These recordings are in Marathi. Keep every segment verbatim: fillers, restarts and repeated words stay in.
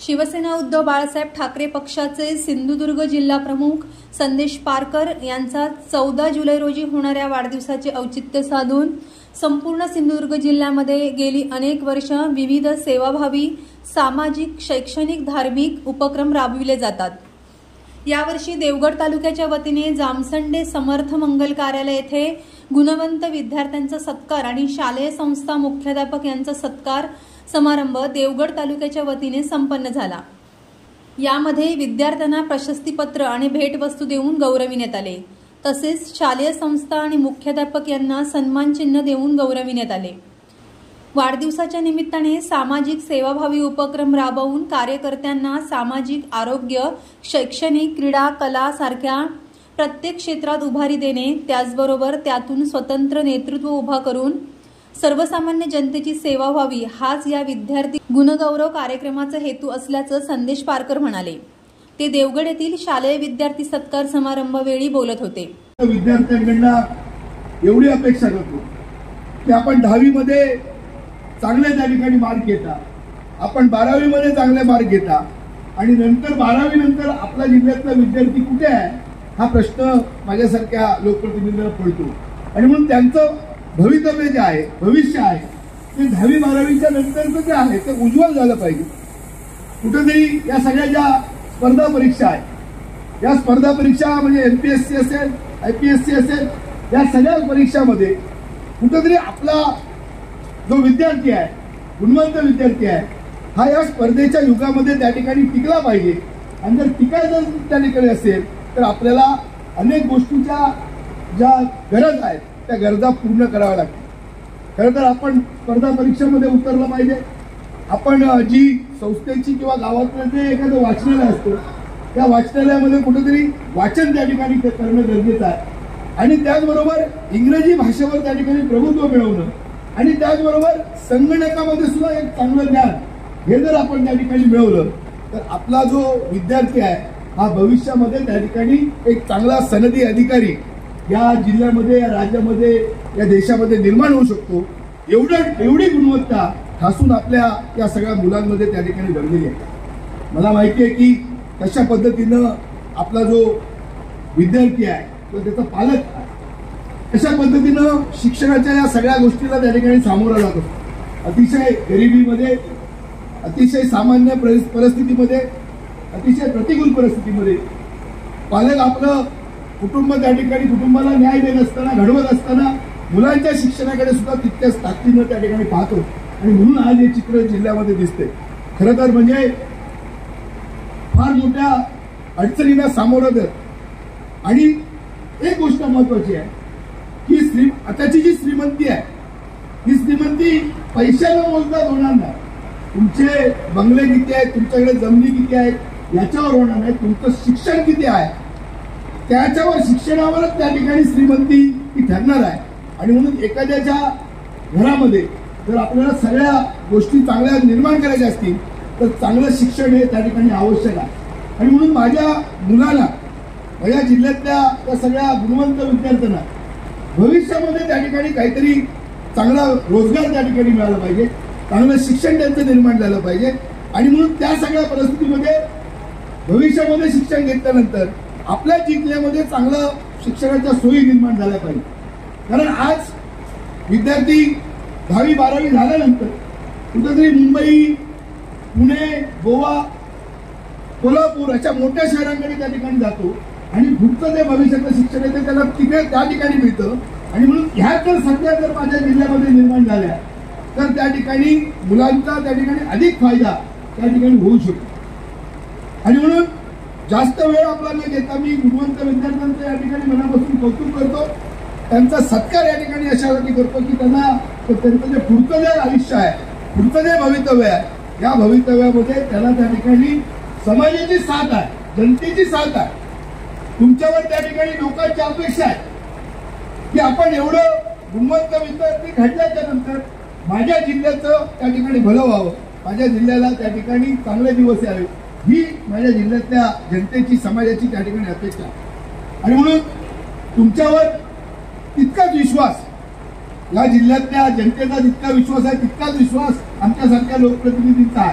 शिवसेना उद्धव बाळासाहेब ठाकरे पक्षाचे सिंधुदुर्ग जिल्हा प्रमुख संदेश पारकर यांचा चौदा जुलै रोजी होणाऱ्या वाढदिवसाचे औचित्य साधून संपूर्ण सिंधुदुर्ग जिल्ह्यामध्ये गेली अनेक वर्ष विविध सेवाभावी सामाजिक शैक्षणिक धार्मिक उपक्रम राबविले जातात। यावर्षी देवगड तालुक्याच्या वतीने जामसंडे समर्थ मंगल कार्यालय येथे गुणवंत विद्यार्थ्यांचा सत्कार आणि शालेय संस्था मुख्याध्यापक यांचा सत्कार समारंभ देवगड तालुक्याच्या वतीने संपन्न झाला। यामध्ये विद्यार्थ्यांना प्रशस्तीपत्र आणि भेटवस्तू देऊन गौरविण्यात आले। तसेच शालेय संस्था आणि मुख्याध्यापक यांना सन्मान चिन्ह देऊन गौरविण्यात आले। वाढदिवसाच्या निमित्ताने सामाजिक सेवाभावी उपक्रम राबवून कार्यकर्त्यांना सामाजिक आरोग्य शैक्षणिक क्रीडा कला सारख्या प्रत्येक क्षेत्रात उभारी देणे, त्याचबरोबर त्यातून स्वतंत्र नेतृत्व उभा करून सर्वसामान्य जनतेची सेवा व्हावी हाच या विद्यार्थी गुणगौरव कार्यक्रमाचा हेतू असल्याचं संदेश पारकर म्हणाले। ते देवगड येथील शालेय विद्यार्थी सत्कार समारंभावेळी बोलत होते। विद्यार्थ्यांकडून एवढी अपेक्षा करतो की आपण दहावी मध्ये चांगले त्या ठिकाणी मार्क घेता, आपण बारावी मध्ये चांगले मार्क घेता आणि नंतर बारावी नंतर आपल्या जिल्ह्यातला विद्यार्थी कुठे आहे हा प्रश्न माझ्यासारख्या लोकप्रतिनिधींना पडतो आणि म्हणून त्यांचं भवितव्य जे आहे भविष्य आहे ते दहावी बारावीच्या नंतरचं जे आहे ते उज्ज्वल झालं पाहिजे। कुठेतरी या सगळ्या ज्या स्पर्धा परीक्षा आहेत या स्पर्धा परीक्षा म्हणजे एमपीएससी असेल आयपीएससी असेल या सगळ्या परीक्षामध्ये कुठेतरी आपला जो विद्यार्थी आहे गुणवंत विद्यार्थी आहे हा या स्पर्धेच्या युगामध्ये त्या ठिकाणी टिकला पाहिजे आणि जर टिकायचं त्या ठिकाणी असेल तर आपल्याला अनेक गोष्टीच्या ज्या गरज आहेत त्या गरजा पूर्ण कराव्या लागतील। खरं तर आपण स्पर्धा परीक्षेमध्ये उतरलं पाहिजे। आपण जी संस्थेची किंवा गावातलं जे एखादं वाचनालय असतं त्या वाचनालयामध्ये कुठेतरी वाचन त्या ठिकाणी करणं गरजेचं आहे आणि त्याचबरोबर इंग्रजी भाषेवर त्या ठिकाणी प्रभुत्व मिळवणं आणि त्याचबरोबर संगणकामध्ये सुद्धा एक चांगलं ज्ञान हे जर आपण त्या ठिकाणी मिळवलं तर आपला जो विद्यार्थी आहे हा भविष्यामध्ये त्या ठिकाणी एक चांगला सनदी अधिकारी या जिल्ह्यामध्ये या राज्यामध्ये या देशामध्ये निर्माण होऊ शकतो। एवढं एवढी गुणवत्ता ठासून आपल्या या सगळ्या मुलांमध्ये त्या ठिकाणी भरलेली आहे। मला माहिती आहे की कशा पद्धतीनं आपला जो विद्यार्थी आहे तो त्याचा पालक आहे कशा पद्धतीनं शिक्षणाच्या या सगळ्या गोष्टीला त्या ठिकाणी सामोरा जातो। अतिशय गरिबीमध्ये अतिशय सामान्य परिस्थितीमध्ये अतिशय प्रतिकूल परिस्थितीमध्ये पालक आपलं कुटुंब त्या ठिकाणी कुटुंबाला न्याय देत असताना घडवत असताना मुलांच्या शिक्षणाकडे सुद्धा तितक्याच ताकदीनं त्या ठिकाणी पाहतो आणि म्हणून आज हे चित्र जिल्ह्यामध्ये दिसते। खरं तर म्हणजे फार मोठ्या अडचणींना सामोरं जात आणि एक गोष्ट महत्वाची आहे की श्री आताची जी श्रीमंती आहे ही श्रीमंती पैशाला मोजदार होणार नाही। तुमचे बंगले किती आहेत तुमच्याकडे जमिनी किती आहेत याच्यावर होणार नाही, तुमचं शिक्षण किती आहे त्याच्यावर शिक्षणावरच त्या ठिकाणी श्रीमंती ही ठरणार आहे आणि म्हणून एखाद्याच्या घरामध्ये जर आपल्याला सगळ्या गोष्टी चांगल्या निर्माण करायच्या असतील तर चांगलं शिक्षण हे त्या ठिकाणी आवश्यक आहे आणि म्हणून माझ्या मुलाला माझ्या जिल्ह्यातल्या त्या सगळ्या गुणवंत विद्यार्थ्यांना भविष्यामध्ये त्या ठिकाणी काहीतरी चांगला रोजगार त्या ठिकाणी मिळाला पाहिजे, चांगलं शिक्षण त्यांचं निर्माण झालं पाहिजे आणि म्हणून त्या सगळ्या परिस्थितीमध्ये भविष्यामध्ये शिक्षण घेतल्यानंतर आपल्या जिल्ह्यामध्ये चांगलं शिक्षणाच्या सोयी निर्माण झाल्या पाहिजे। कारण आज विद्यार्थी दहावी बारावी झाल्यानंतर कुठेतरी मुंबई पुणे गोवा कोल्हापूर अशा मोठ्या शहरांकडे त्या ठिकाणी जातो आणि पुढचं जे भविष्याचं शिक्षण आहे ते त्याला तिकडे त्या ठिकाणी मिळतं आणि म्हणून ह्या जर संख्या जर माझ्या जिल्ह्यामध्ये निर्माण झाल्या तर त्या ठिकाणी मुलांचा त्या ठिकाणी अधिक फायदा त्या ठिकाणी होऊ शकतो आणि म्हणून जास्त वेळ आपला न घेता मी गुणवंत विद्यार्थ्यांचं या ठिकाणी मनापासून कौतुक करतो, त्यांचा सत्कार या ठिकाणी अशासाठी करतो की त्यांना त्यांचं जे पुढचं जे आयुष्य आहे पुढचं जे भवितव्य आहे या भवितव्यामध्ये त्याला त्या ठिकाणी समाजाची साथ आहे, जनतेची साथ आहे, तुमच्यावर त्या ठिकाणी लोकांची अपेक्षा आहे की आपण एवढं गुणवंत विद्यार्थी घडल्याच्या नंतर माझ्या जिल्ह्याचं त्या ठिकाणी भलं व्हावं, माझ्या जिल्ह्याला त्या ठिकाणी चांगले दिवस यावे ही माझ्या जिल्ह्यातल्या जनतेची समाजाची त्या ठिकाणी अपेक्षा आहे आणि म्हणून तुमच्यावर तितकाच विश्वास या जिल्ह्यातल्या जनतेचा जितका विश्वास आहे तितकाच विश्वास आमच्यासारख्या लोकप्रतिनिधींचा आहे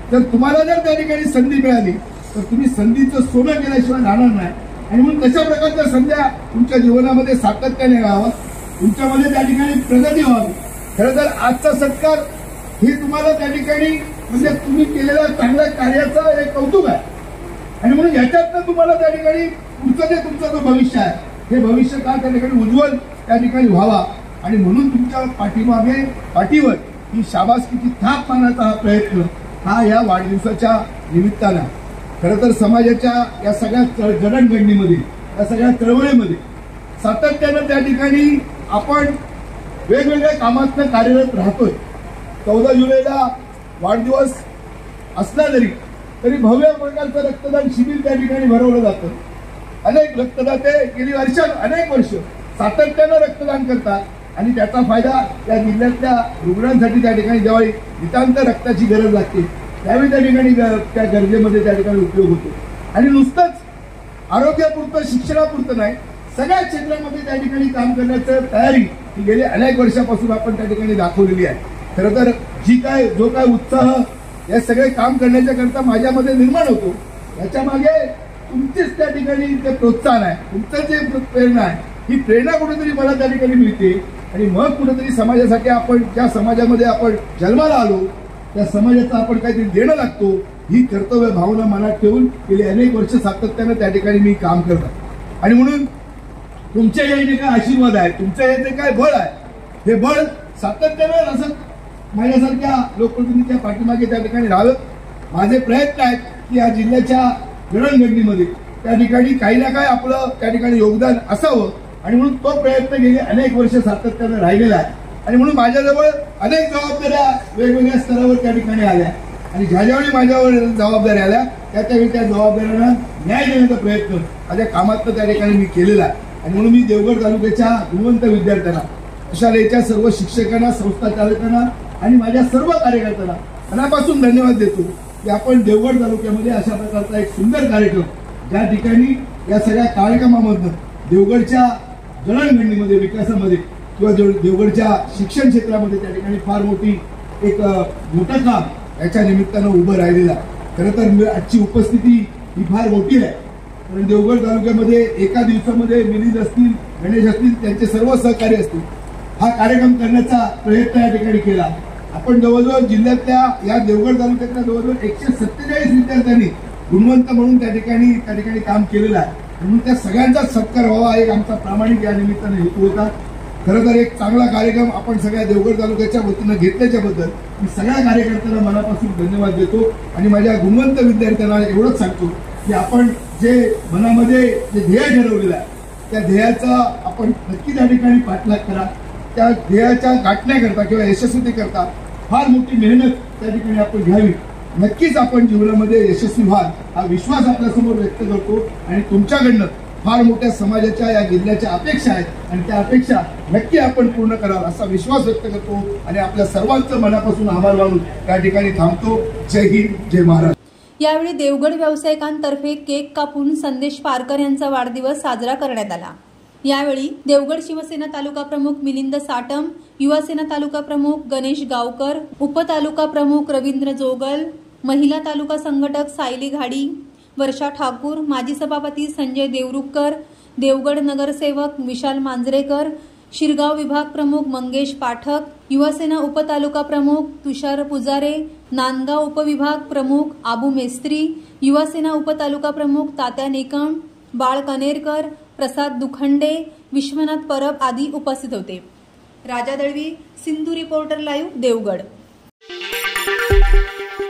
जर तुम्हाला जर त्या ठिकाणी संधी मिळाली तर तुम्ही संधीचं सोनं केल्याशिवाय राहणार नाही. आणि म्हणून तशा प्रकारच्या संध्या तुमच्या जीवनामध्ये सातत्याने व्हावं, तुमच्यामध्ये त्या ठिकाणी प्रगती व्हावी. खरं तर आजचा सत्कार हे तुम्हाला त्या ठिकाणी म्हणजे तुम्ही केलेल्या चांगल्या कार्याचं एक कौतुक आहे. आणि म्हणून याच्यातनं तुम्हाला त्या ठिकाणी पुढचं जे तुमचं जो भविष्य आहे हे भविष्य का त्या ठिकाणी उज्ज्वल त्या ठिकाणी व्हावा. आणि म्हणून तुमच्या पाठीमागे पाठीवर ही शाबासकीची थाप मारण्याचा हा प्रयत्न हा या वाढदिवसाच्या निमित्तानं खरं तर समाजाच्या या सगळ्या जडणघडणीमध्ये या सगळ्या चळवळीमध्ये सातत्यानं त्या ठिकाणी आपण वेगवेगळ्या कामातनं कार्यरत राहतोय. चौदा जुलैला वाढदिवस असला जरी तरी भव्य प्रकारचं रक्तदान शिबिर त्या ठिकाणी भरवलं जातं. अनेक रक्तदाते गेली वर्ष अनेक वर्ष सातत्यानं रक्तदान करतात आणि त्याचा फायदा या जिल्ह्यातल्या रुग्णांसाठी त्या ठिकाणी ज्यावेळी नितांत रक्ताची गरज लागते त्यावेळी त्या ठिकाणी त्या गरजेमध्ये त्या ठिकाणी उपयोग होतो. आणि नुसतंच आरोग्यापुरतं शिक्षणापुरतं नाही, सगळ्या क्षेत्रामध्ये त्या ठिकाणी काम करण्याचं तयारी ही गेली अनेक वर्षापासून आपण त्या ठिकाणी दाखवलेली आहे. खरं तर जी काय जो काय उत्साह या सगळे काम करण्याच्या करता माझ्यामध्ये निर्माण होतो याच्या मागे तुमचीच त्या ठिकाणी ते प्रोत्साहन आहे, तुमचं जे प्रेरणा आहे ही प्रेरणा कुठेतरी मला त्या ठिकाणी मिळते. आणि मग कुठेतरी समाजासाठी आपण ज्या समाजामध्ये आपण जन्माला आलो त्या समाजाचं आपण काहीतरी देणं लागतो ही कर्तव्य भावना मनात ठेवून गेली अनेक वर्ष सातत्यानं त्या ठिकाणी मी काम करतो. आणि म्हणून तुमच्या या जे काय आशीर्वाद आहे, तुमच्या या जे काय बळ आहे हे बळ सातत्यानं असं माझ्यासारख्या लोकप्रतिनिधीच्या पाठीमागे त्या ठिकाणी राहावं. माझे प्रयत्न आहेत की या जिल्ह्याच्या जडणघडणीमध्ये त्या ठिकाणी काही ना काय आपलं त्या ठिकाणी योगदान असावं. आणि म्हणून तो प्रयत्न गेले अनेक वर्ष सातत्यानं राहिलेला आहे. आणि म्हणून माझ्याजवळ अनेक जबाबदाऱ्या वेगवेगळ्या स्तरावर त्या ठिकाणी आल्या आणि ज्या ज्यावेळी माझ्यावर जबाबदाऱ्या आल्या त्या त्यावेळी त्या जबाबदाऱ्यांना न्याय देण्याचा प्रयत्न माझ्या कामातनं त्या ठिकाणी मी केलेला आहे. आणि म्हणून मी देवगड तालुक्याच्या गुणवंत विद्यार्थ्यांना, शाळेच्या सर्व शिक्षकांना, संस्था चालकांना आणि माझ्या सर्व कार्यकर्त्यांना मनापासून धन्यवाद देतो की आपण देवगड तालुक्यामध्ये अशा प्रकारचा एक सुंदर कार्यक्रम ज्या ठिकाणी या सगळ्या कार्यक्रमामधनं देवगडच्या जडणघडणीमध्ये विकासामध्ये किंवा देवगडच्या शिक्षण क्षेत्रामध्ये त्या ठिकाणी फार मोठी एक मोठं काम याच्या निमित्तानं उभं राहिलेलं आहे. खरं तर आजची उपस्थिती ही फार मोठी आहे. कारण देवगड तालुक्यामध्ये एका दिवसामध्ये मिलिंद असतील, गणेश असतील, त्यांचे सर्व सहकारी असतील हा कार्यक्रम करण्याचा प्रयत्न या ठिकाणी केला. आपण जवळजवळ जिल्ह्यातल्या या देवगड तालुक्यातल्या जवळजवळ एकशे सत्तेचाळीस विद्यार्थ्यांनी गुणवंत म्हणून त्या ठिकाणी त्या ठिकाणी काम केलेलं आहे. म्हणून त्या सगळ्यांचा सत्कार व्हावा एक आमचा प्रामाणिक या निमित्ताने हेतू होता. खरं तर एक चांगला कार्यक्रम आपण सगळ्या देवगड तालुक्याच्या वतीनं घेतल्याच्या बद्दल मी सगळ्या कार्यकर्त्यांना मनापासून धन्यवाद देतो. आणि माझ्या गुणवंत विद्यार्थ्यांना एवढंच सांगतो की आपण जे मनामध्ये जे ध्येय ठरवलेलं आहे त्या ध्येयाचा आपण नक्की त्या ठिकाणी पाठलाग करा. त्या ध्येयाच्या गाठण्याकरता किंवा यशस्वीतेकरता फार मोठी मेहनत त्या ठिकाणी आपण घ्यावी. नक्कीच आपण जीवनामध्ये यशस्वी व्हाल हा विश्वास आपल्यासमोर व्यक्त करतो. आणि तुमच्याकडनं फार मोठ्या समाजाच्या या जिल्ह्याच्या अपेक्षा आहेत आणि त्या अपेक्षा नक्की आपण पूर्ण कराल असा विश्वास व्यक्त करतो. आणि आपल्या सर्वांचं मनापासून आभार मानून त्या ठिकाणी थांबतो. जय हिंद, जय महाराष्ट्र. यावेळी देवगड व्यावसायिकांतर्फे केक कापून संदेश पारकर यांचा वाढदिवस साजरा करण्यात आला. यावेळी देवगड शिवसेना तालुका प्रमुख मिलिंद साटम, युवासेना तालुका प्रमुख गणेश गावकर, उपतालुका प्रमुख रवींद्र जोगल, महिला तालुका संघटक सायली घाडी, वर्षा ठाकूर, माजी सभापती संजय देवरुखकर, देवगड नगरसेवक विशाल मांजरेकर, शिरगाव विभाग प्रमुख मंगेश पाठक, युवासेना उपतालुका प्रमुख तुषार पुजारे, नांदगाव उपविभाग प्रमुख आबू मेस्त्री, युवासेना उपतालुका प्रमुख तात्या निकम, बाळ कनेरकर, प्रसाद दुखंडे, विश्वनाथ परब आदी उपस्थित होते. Raja Dalvi, Sindhu reporter live, Devgad.